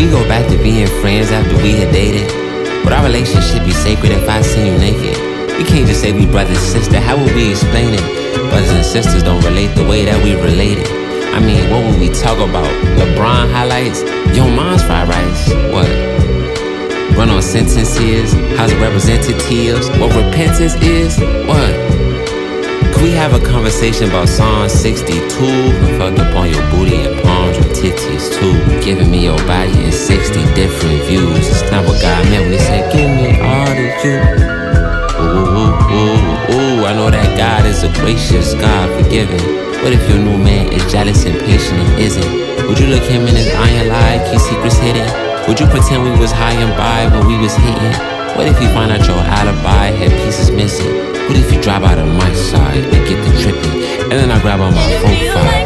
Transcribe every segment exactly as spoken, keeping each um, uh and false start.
we go back to being friends after we had dated? Would our relationship be sacred if I seen you naked? We can't just say we brother and sister, how would we explain it? Brothers and sisters don't relate the way that we related. I mean, what would we talk about? LeBron highlights? Yo, mom's fried rice. What? Run on sentences? House of Representatives? What repentance is? What? Could we have a conversation about Psalm sixty-two? I fucked up on your booty and palms, your titties too. Giving me your body in sixty different views. It's not what God meant when he said, give me all that you. Ooh, ooh, ooh, ooh, I know that God is a gracious God, forgiving. What if your new man is jealous and patient and isn't? Would you look him in his iron eye, keep secrets hidden? Would you pretend we was high and by when we was hitting? What if you find out your alibi had pieces missing? What if you drop out of my side and get the tripping? And then I grab on my phone five.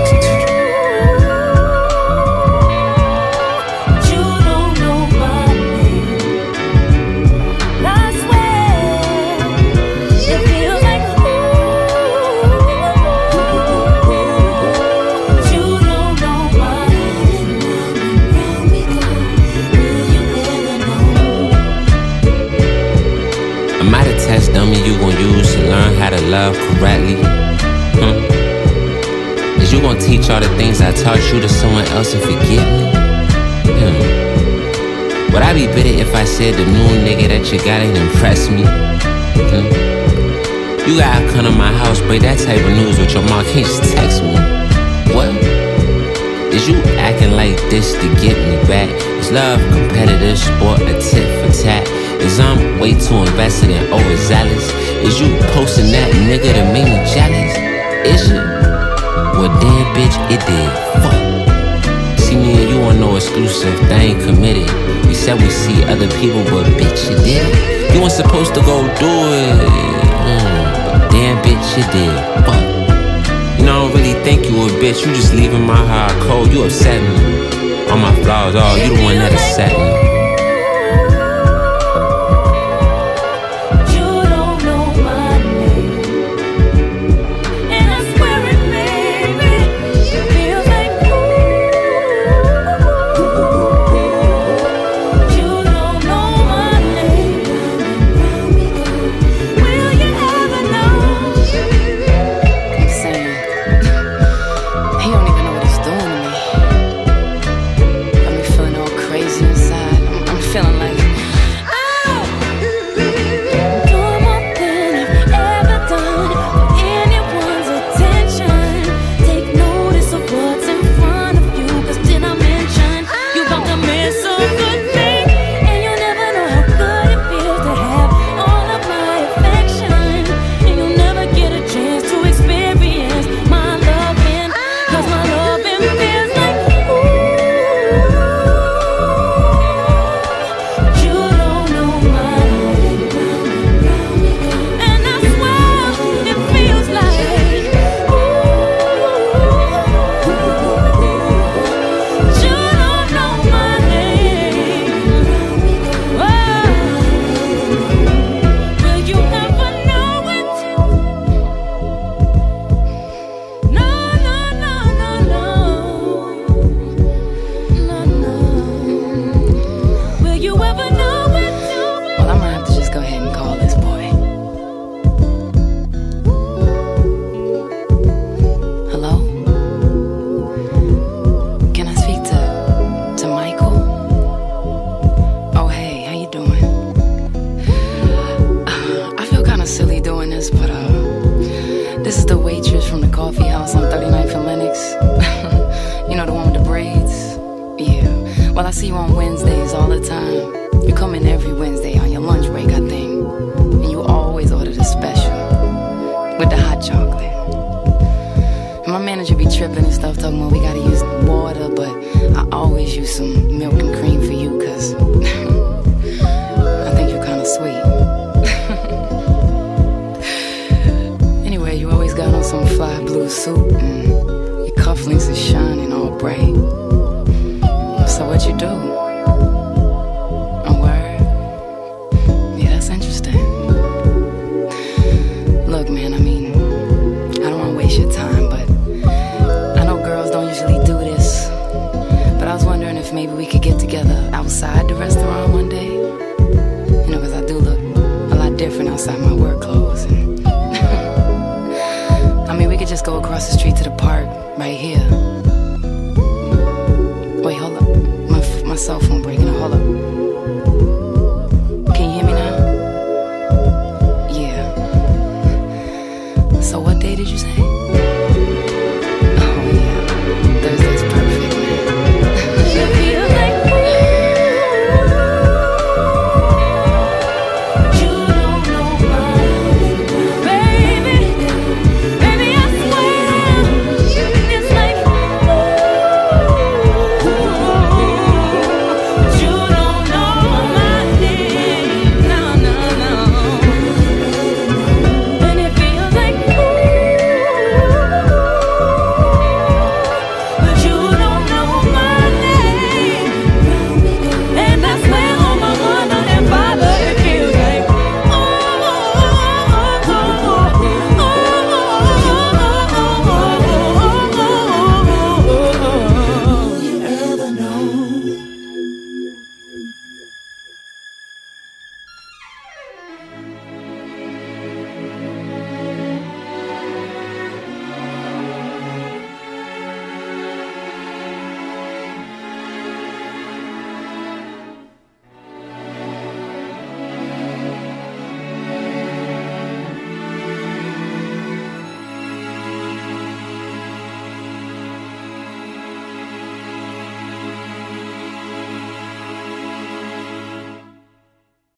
Am I the test dummy you gon' use to learn how to love correctly? Hmm? Is you gon' teach all the things I taught you to someone else and forget me? Hmm. Would I be bitter if I said the new nigga that you got ain't impressed me? Hmm? You gotta come to my house, break that type of news with your mom, can't just text me. What? Is you acting like this to get me back? Is love competitive sport, a tit for tat? Is I'm way too invested and overzealous? Is you posting that nigga to make me jealous? Is you? Well damn bitch, it did. Fuck. See me and you on no exclusive, they ain't committed. We said we see other people, but bitch, you did it. You weren't supposed to go do it. Mm, but damn bitch, you did. Fuck. You know, I don't really think you a bitch. You just leaving my heart cold. You upset me. All my flaws, oh, you the one that upset me. This is the waitress from the coffee house on thirty-ninth and Lenox. You know, the one with the braids? Yeah. Well, I see you on Wednesdays all the time. You come in every Wednesday on your lunch break, I think. And you always order the special with the hot chocolate. And my manager be tripping and stuff, talking about we gotta use water, but I always use some milk and cream for you, cause I think you're kinda sweet. Anyway, you always got on some fly blue suit and your cufflinks is shining all bright. So what you do? A word? Yeah, that's interesting. Look, man, I mean, I don't wanna waste your time, but I know girls don't usually do this. But I was wondering if maybe we could get together outside my work clothes. And I mean, we could just go across the street to the park right here. Wait, hold up. My, my cell phone